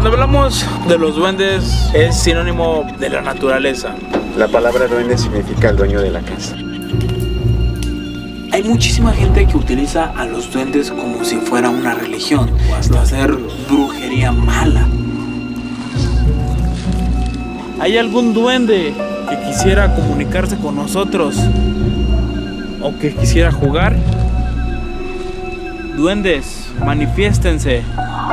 Cuando hablamos de los duendes es sinónimo de la naturaleza. La palabra duende significa el dueño de la casa. Hay muchísima gente que utiliza a los duendes como si fuera una religión o hasta hacer brujería mala. ¿Hay algún duende que quisiera comunicarse con nosotros o que quisiera jugar? Duendes, manifiéstense.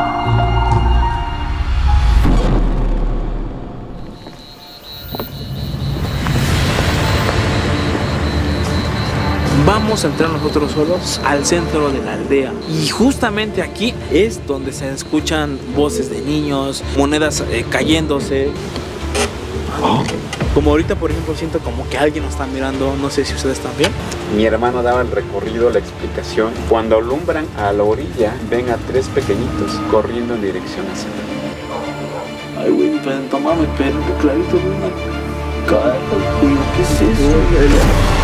Vamos a entrar nosotros solos al centro de la aldea y justamente aquí es donde se escuchan voces de niños, monedas cayéndose. Como ahorita, por ejemplo, siento como que alguien nos está mirando, no sé si ustedes también. Mi hermano daba el recorrido, la explicación. Cuando alumbran a la orilla, ven a 3 pequeñitos corriendo en dirección hacia allá. Ay, güey, no mames, pero clarito de una cara, güey, ¿qué es eso?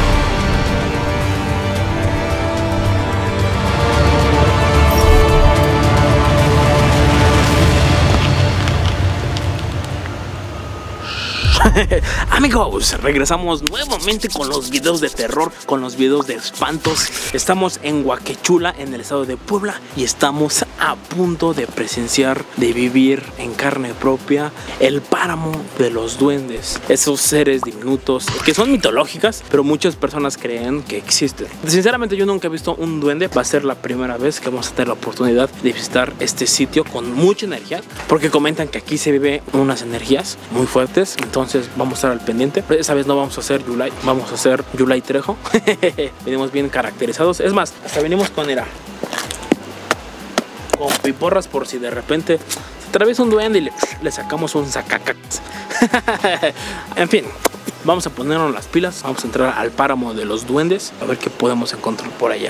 Amigos, regresamos nuevamente con los videos de terror, con los videos de espantos. Estamos en Huaquechula, en el estado de Puebla, y estamos a punto de presenciar, de vivir en carne propia el páramo de los duendes. Esos seres diminutos que son mitológicas, pero muchas personas creen que existen. Sinceramente yo nunca he visto un duende. Va a ser la primera vez que vamos a tener la oportunidad de visitar este sitio con mucha energía, porque comentan que aquí se vive unas energías muy fuertes. Entonces vamos a estar al pendiente. Pero esa vez no vamos a hacer Yulai, vamos a hacer Yulai Trejo. Venimos bien caracterizados. Es más, hasta venimos con piporras por si de repente se atraviesa un duende y le sacamos un sacacax. En fin, vamos a ponernos las pilas. Vamos a entrar al páramo de los duendes a ver qué podemos encontrar por allá.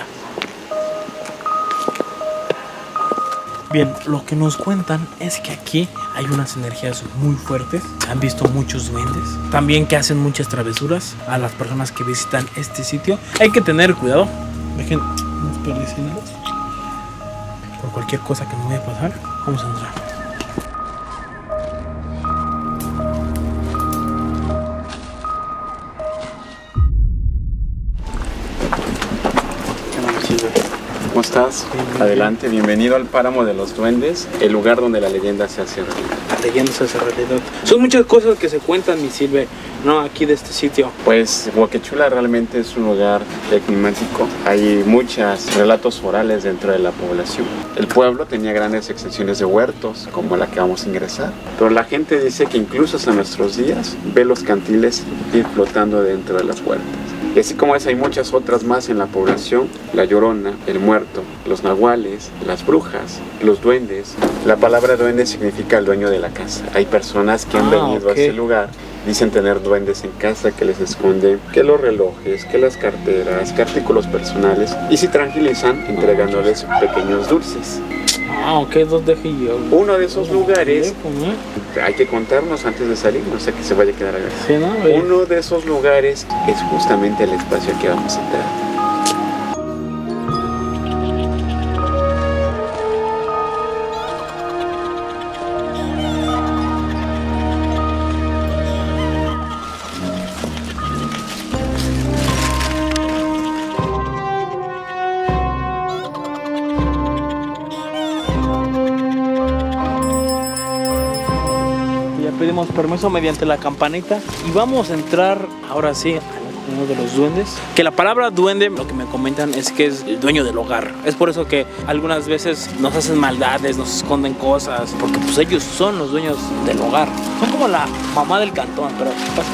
Bien, lo que nos cuentan es que aquí hay unas energías muy fuertes. Han visto muchos duendes. También que hacen muchas travesuras a las personas que visitan este sitio. Hay que tener cuidado. Dejen unos perdiciones. Por cualquier cosa que me vaya a pasar, vamos a entrar. ¿Cómo estás? Adelante, bienvenido al páramo de los duendes, el lugar donde la leyenda se hace realidad. La leyenda se hace realidad. Son muchas cosas que se cuentan, mi Silve, ¿no? Aquí de este sitio. Pues Huaquechula realmente es un lugar enigmático. Hay muchos relatos orales dentro de la población. El pueblo tenía grandes extensiones de huertos, como la que vamos a ingresar. Pero la gente dice que incluso hasta nuestros días ve los cantiles ir flotando dentro de las puertas. Y así como es, hay muchas otras más en la población: la Llorona, el Muerto, los nahuales, las brujas, los duendes. La palabra duende significa el dueño de la casa. Hay personas que han venido a ese lugar, dicen tener duendes en casa que les esconden que los relojes, que las carteras, que artículos personales, y se tranquilizan entregándoles pequeños dulces. Ok, ¿dónde dejé yo? Uno de esos lugares, hay que contarnos antes de salir, no sé que se vaya a quedar acá. Sí, ¿no? Uno de esos lugares es justamente el espacio al que vamos a entrar. Pedimos permiso mediante la campanita y vamos a entrar ahora sí a uno de los duendes. Que la palabra duende, lo que me comentan es que es el dueño del hogar. Es por eso que algunas veces nos hacen maldades, nos esconden cosas, porque pues ellos son los dueños del hogar. Son como la mamá del cantón, pero pasa.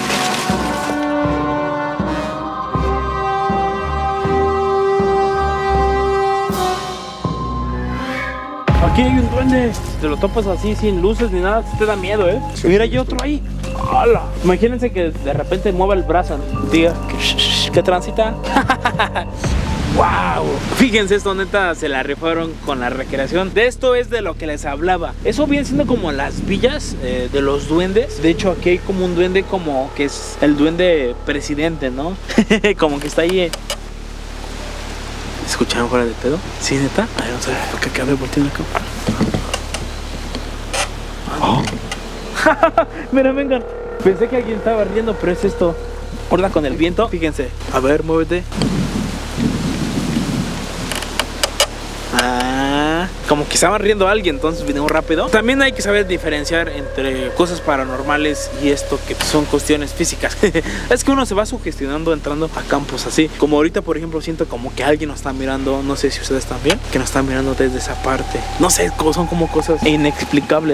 Aquí hay un duende. Te lo topas así sin luces ni nada, te da miedo, ¿eh? Sí. Mira, hay otro ahí. ¡Hala! Imagínense que de repente mueva el brazo, diga que transita. ¡Wow! Fíjense, esto neta se la rifaron con la recreación. De esto es de lo que les hablaba. Eso viene siendo como las villas de los duendes. De hecho, aquí hay como un duende como que es el duende presidente, ¿no? Como que está ahí. ¿Escucharon fuera de pedo? ¿Sí, neta? A ver, vamos a ver, porque acá me volteé la cámara. Oh. Mira, vengan. Pensé que alguien estaba riendo, pero es esto. Horda con el viento, fíjense. A ver, muévete. Como que estaba riendo alguien, entonces vinimos rápido. También hay que saber diferenciar entre cosas paranormales y esto que son cuestiones físicas. Es que uno se va sugestionando entrando a campos así. Como ahorita, por ejemplo, siento como que alguien nos está mirando. No sé si ustedes también, que nos están mirando desde esa parte. No sé, son como cosas inexplicables.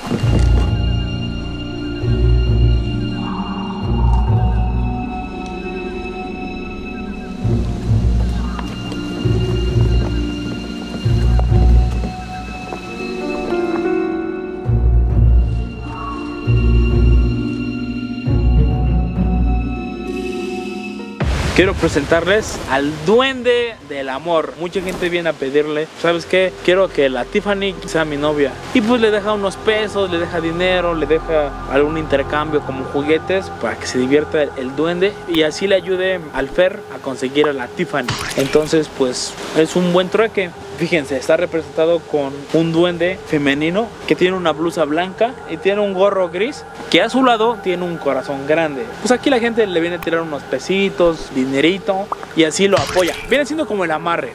Quiero presentarles al duende del amor. Mucha gente viene a pedirle, ¿sabes qué? Quiero que la Tiffany sea mi novia. Y pues le deja unos pesos, le deja dinero, le deja algún intercambio como juguetes para que se divierta el duende y así le ayude al Fer a conseguir a la Tiffany. Entonces pues es un buen trueque. Fíjense, está representado con un duende femenino que tiene una blusa blanca y tiene un gorro gris, que a su lado tiene un corazón grande. Pues aquí la gente le viene a tirar unos pesitos, dinerito, y así lo apoya. Viene siendo como el amarre.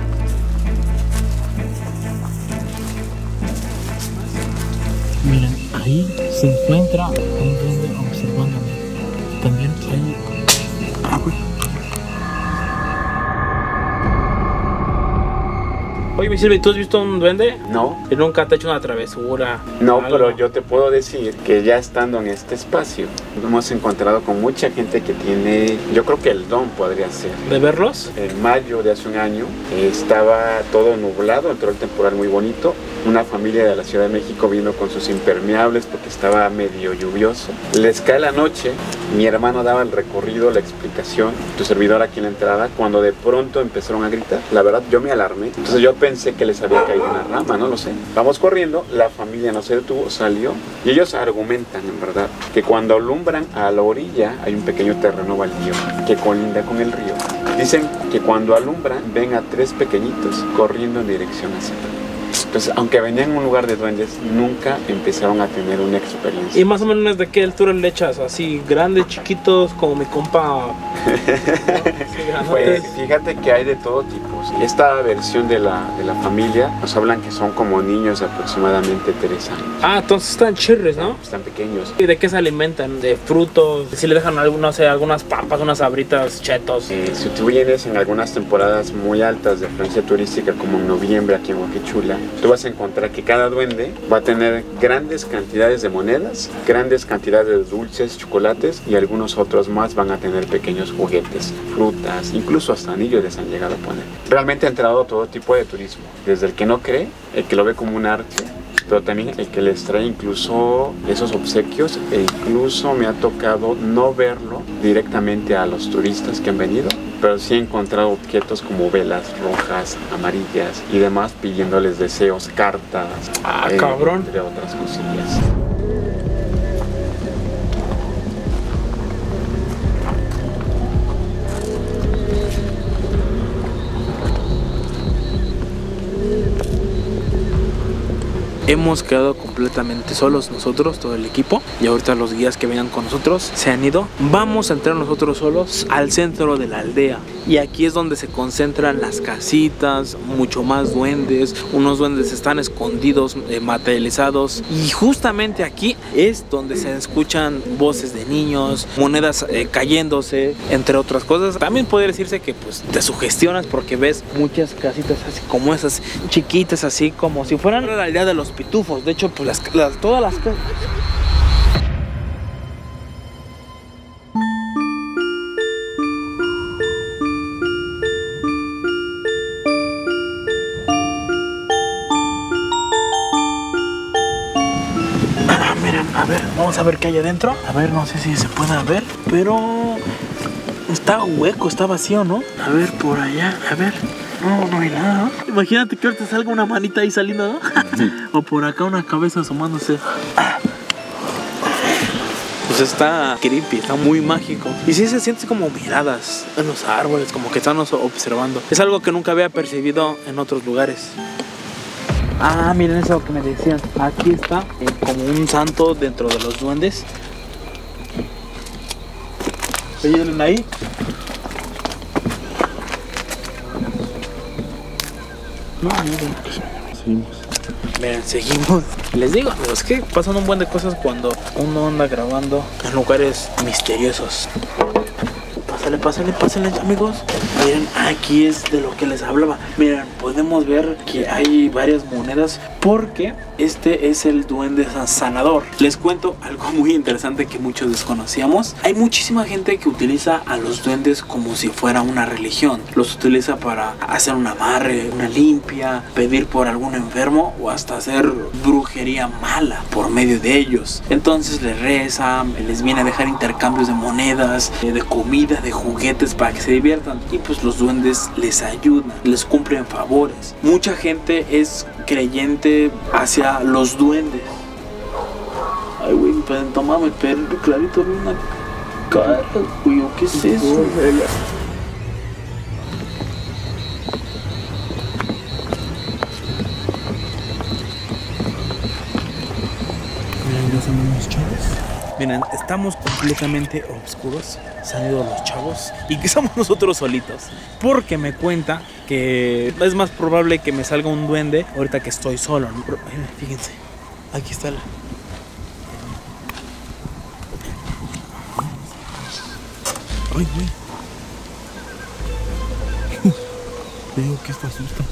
Miren, ahí se encuentra un duende observándome. También hay... Oye, mi Silvia, ¿tú has visto un duende? No. ¿Y nunca te ha hecho una travesura? No, algo? pero yo te puedo decir que ya estando en este espacio, hemos encontrado con mucha gente que tiene, yo creo que el don podría ser. ¿De verlos? En mayo de hace un año estaba todo nublado, entró el temporal muy bonito. Una familia de la Ciudad de México vino con sus impermeables porque estaba medio lluvioso. Les cae la noche, mi hermano daba el recorrido, la explicación, tu servidor aquí en la entrada, cuando de pronto empezaron a gritar. La verdad, yo me alarmé. Entonces yo pensé que les había caído una rama, no lo sé. Vamos corriendo, la familia no se detuvo, salió. Y ellos argumentan, en verdad, que cuando alumbran a la orilla hay un pequeño terreno baldío que colinda con el río. Dicen que cuando alumbran ven a 3 pequeñitos corriendo en dirección hacia el río. Entonces, aunque venían en un lugar de duendes, nunca empezaron a tener una experiencia. ¿Y más o menos de qué altura le echas? ¿Así grandes, chiquitos, como mi compa? Pues fíjate que hay de todo tipo. Esta versión de la familia nos hablan que son como niños de aproximadamente 3 años. Ah, entonces están chirres, ¿no? Están pequeños. ¿Y de qué se alimentan? ¿De frutos? ¿Si le dejan no sé, algunas papas, unas sabritas, chetos? Si tú vienes en algunas temporadas muy altas de afluencia turística, como en noviembre aquí en Huaquechula, tú vas a encontrar que cada duende va a tener grandes cantidades de monedas, grandes cantidades de dulces, chocolates y algunos otros más van a tener pequeños juguetes, frutas, incluso hasta anillos les han llegado a poner. Realmente ha entrado todo tipo de turismo, desde el que no cree, el que lo ve como un arte, pero también el que les trae incluso esos obsequios e incluso me ha tocado no verlo directamente a los turistas que han venido, pero sí he encontrado objetos como velas rojas, amarillas y demás pidiéndoles deseos, cartas, cabrón, entre otras cosillas. Hemos quedado completamente solos nosotros, todo el equipo, y ahorita los guías que venían con nosotros se han ido. Vamos a entrar nosotros solos al centro de la aldea y aquí es donde se concentran las casitas, mucho más duendes. Unos duendes están escondidos, materializados, y justamente aquí es donde se escuchan voces de niños, monedas cayéndose, entre otras cosas. También puede decirse que pues te sugestionas porque ves muchas casitas así como esas chiquitas, así como si fueran la aldea de los pitufos. De hecho, pues todas las casas. Miren, a ver, vamos a ver qué hay adentro. A ver, no sé si se puede ver, pero está hueco, está vacío, ¿no? A ver, por allá, a ver. No hay nada. Imagínate que ahorita salga una manita ahí saliendo, ¿no? O por acá una cabeza asomándose. Pues está creepy, está muy mágico. Y sí se siente como miradas en los árboles, como que están observando. Es algo que nunca había percibido en otros lugares. Ah, miren eso que me decían. Aquí está como un santo dentro de los duendes. ¿Veían ahí? No, seguimos. Miren, seguimos. Les digo, amigos, que pasan un buen de cosas cuando uno anda grabando en lugares misteriosos. Pásale, amigos. Miren, aquí es de lo que les hablaba. Miren, podemos ver que hay varias monedas porque este es el duende sanador. Les cuento algo muy interesante que muchos desconocíamos. Hay muchísima gente que utiliza a los duendes como si fuera una religión. Los utiliza para hacer un amarre, una limpia, pedir por algún enfermo o hasta hacer brujería mala por medio de ellos. Entonces les rezan, les viene a dejar intercambios de monedas, de comida, de juguetes para que se diviertan. Y pues los duendes les ayudan, les cumplen favores. Mucha gente es creyente hacia los duendes. Ay, güey, tómame, pero clarito vi una cara, güey, ¿qué es eso? Miren, ya son unos chavos. Miren, estamos completamente oscuros. Se han ido los chavos y que somos nosotros solitos. Porque me cuenta que es más probable que me salga un duende ahorita que estoy solo, ¿no? Pero, miren, fíjense, aquí está la... Ay, güey. Digo que esto asusta.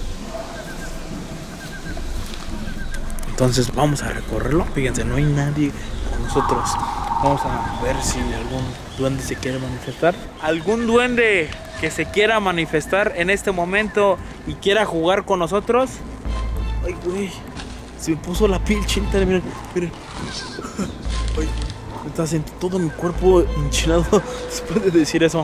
Entonces vamos a recorrerlo. Fíjense, no hay nadie con nosotros. Vamos a ver si algún duende se quiere manifestar. ¿Algún duende que se quiera manifestar en este momento y quiera jugar con nosotros? Ay, güey. Se me puso la piel chinita. Miren, miren. Ay, me está haciendo todo mi cuerpo hinchado después de decir eso.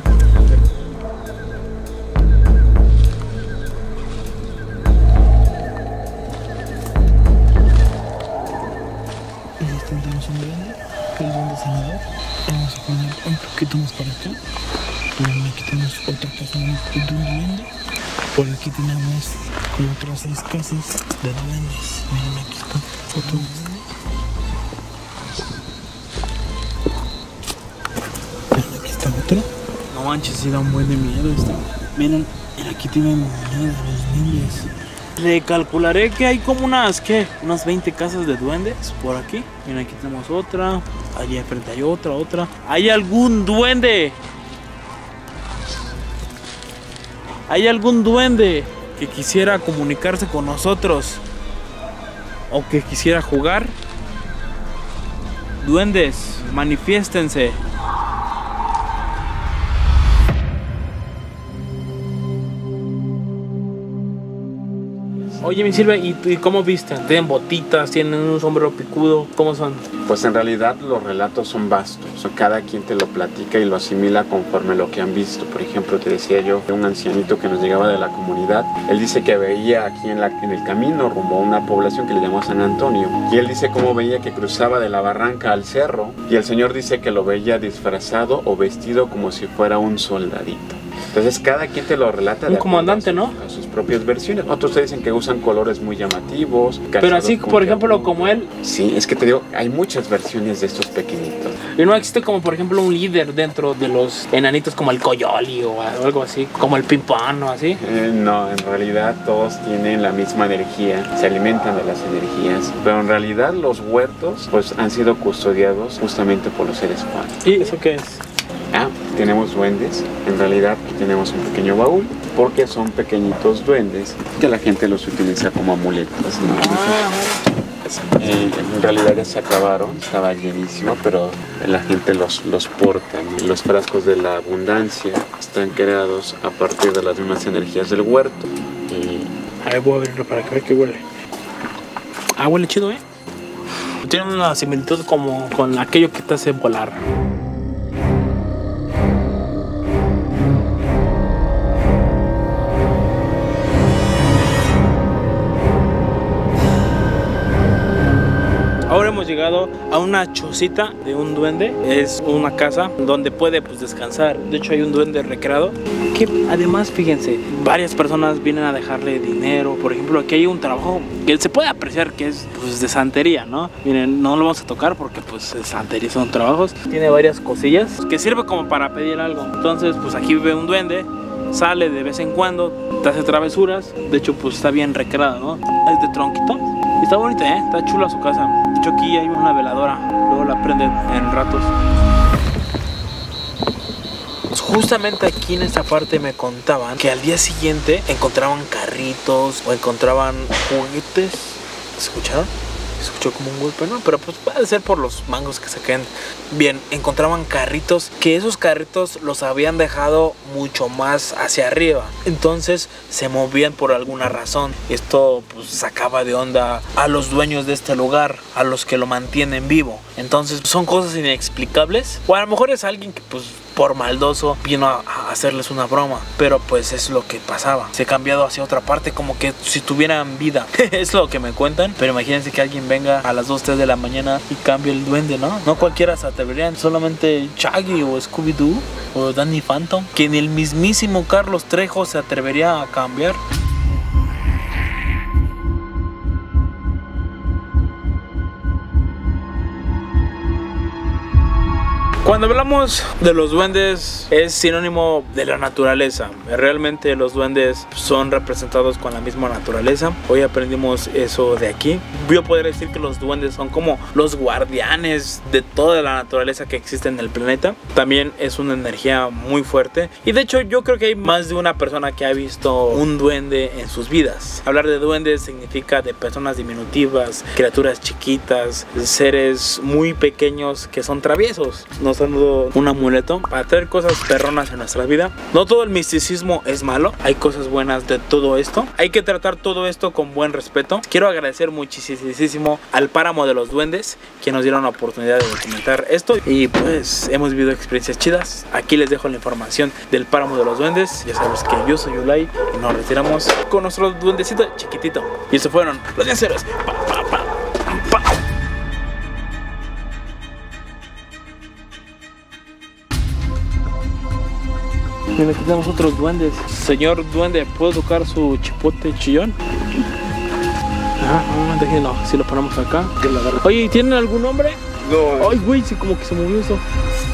El duende sanador. Vamos a poner un poquito más para acá. Miren, aquí tenemos otra casa de un duende. Por aquí tenemos como otras 6 casas de duendes. Miren, aquí está otro duende. Miren, aquí está otro. No manches, sí da un buen de miedo esto. Miren, aquí tienen miedo los duendes. Recalcularé que hay como unas 20 casas de duendes por aquí. Miren, aquí tenemos otra. Allí enfrente hay otra. ¿Hay algún duende? ¿Hay algún duende que quisiera comunicarse con nosotros? ¿O que quisiera jugar? Duendes, manifiéstense. Oye, mi Silvia, ¿y cómo visten? ¿Tienen botitas? ¿Tienen un sombrero picudo? ¿Cómo son? Pues en realidad los relatos son vastos. O sea, cada quien te lo platica y lo asimila conforme lo que han visto. Por ejemplo, te decía yo de un ancianito que nos llegaba de la comunidad. Él dice que veía aquí en el camino rumbo a una población que le llamó San Antonio. Y él dice cómo veía que cruzaba de la barranca al cerro. Y el señor dice que lo veía disfrazado o vestido como si fuera un soldadito. Entonces cada quien te lo relata. Un comandante, ¿no? A sus propias versiones. Otros te dicen que usan colores muy llamativos. Pero así, por ejemplo, como él. Sí, es que te digo, hay muchas versiones de estos pequeñitos. Y no existe como, por ejemplo, un líder dentro de los enanitos como el Coyoli o algo así, como el Pimpán o así. No, en realidad todos tienen la misma energía, se alimentan de las energías. Pero en realidad los huertos pues han sido custodiados justamente por los seres humanos. ¿Y eso qué es? Tenemos duendes. En realidad aquí tenemos un pequeño baúl porque son pequeñitos duendes que la gente los utiliza como amuletos, ¿no? En realidad ya se acabaron, estaba llenísimo, pero la gente los porta. Los frascos de la abundancia están creados a partir de las mismas energías del huerto. A ver, voy a abrirlo para que vea que huele. Huele chido, ¿eh? Tiene una similitud como con aquello que te hace volar. Ahora hemos llegado a una chocita de un duende. Es una casa donde puede pues descansar. De hecho hay un duende recreado que además, fíjense, varias personas vienen a dejarle dinero. Por ejemplo, aquí hay un trabajo que se puede apreciar que es pues de santería, ¿no? Miren, no lo vamos a tocar porque pues es santería, son trabajos. Tiene varias cosillas que sirve como para pedir algo. Entonces pues aquí vive un duende, sale de vez en cuando, te hace travesuras. De hecho pues está bien recreado, ¿no? Es de tronquito y está bonita, está chula su casa. De hecho aquí hay una veladora, luego la prenden en ratos. Justamente aquí en esta parte me contaban que al día siguiente encontraban carritos o encontraban juguetes. ¿Escucharon? Escuchó como un golpe, ¿no? Pero pues puede ser por los mangos que se caen. Bien, encontraban carritos, que esos carritos los habían dejado mucho más hacia arriba. Entonces se movían por alguna razón. Esto pues sacaba de onda a los dueños de este lugar, a los que lo mantienen vivo. Entonces son cosas inexplicables. O a lo mejor es alguien que pues por maldoso vino a hacerles una broma, pero pues es lo que pasaba. Se ha cambiado hacia otra parte, como que si tuvieran vida. Es lo que me cuentan. Pero imagínense que alguien venga a las 2, 3 de la mañana y cambie el duende, ¿no? No cualquiera se atreverían, solamente Shaggy o Scooby-Doo o Danny Phantom, que ni el mismísimo Carlos Trejo se atrevería a cambiar. Cuando hablamos de los duendes es sinónimo de la naturaleza. Realmente los duendes son representados con la misma naturaleza. Hoy aprendimos eso de aquí. Yo podría decir que los duendes son como los guardianes de toda la naturaleza que existe en el planeta. También es una energía muy fuerte. Y de hecho yo creo que hay más de una persona que ha visto un duende en sus vidas. Hablar de duendes significa de personas diminutivas, criaturas chiquitas, seres muy pequeños que son traviesos. Nos han dado un amuleto para traer cosas perronas en nuestra vida. No todo el misticismo es malo, hay cosas buenas de todo esto. Hay que tratar todo esto con buen respeto. Quiero agradecer muchísimo al Páramo de los Duendes que nos dieron la oportunidad de documentar esto. Y pues hemos vivido experiencias chidas. Aquí les dejo la información del Páramo de los Duendes. Ya sabes que yo soy Ulay y nos retiramos con nuestro duendecito chiquitito. Y estos fueron los Dianceros. Mira, aquí tenemos otros duendes. Señor duende, ¿puedo tocar su chipote chillón? Déjenlo, si lo ponemos acá. Oye, ¿tienen algún nombre? No. Ay, güey, sí, como que se movió eso.